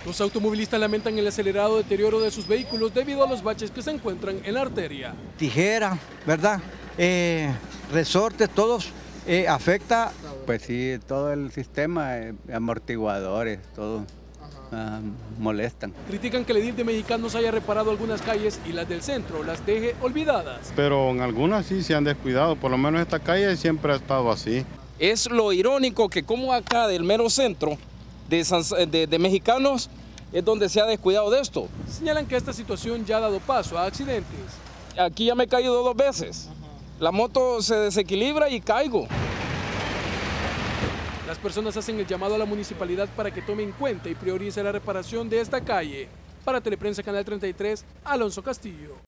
Los automovilistas lamentan el acelerado deterioro de sus vehículos debido a los baches que se encuentran en la arteria. Tijera, ¿verdad? Resortes, todos afecta. Pues sí, todo el sistema, amortiguadores, todo molestan. Critican que el edil de Mexicanos haya reparado algunas calles y las del centro las deje olvidadas. Pero en algunas sí se han descuidado, por lo menos esta calle siempre ha estado así. Es lo irónico que como acá del mero centro de Mexicanos es donde se ha descuidado de esto. Señalan que esta situación ya ha dado paso a accidentes. Aquí ya me he caído 2 veces. La moto se desequilibra y caigo. Las personas hacen el llamado a la municipalidad para que tome en cuenta y priorice la reparación de esta calle. Para Teleprensa Canal 33, Alonso Castillo.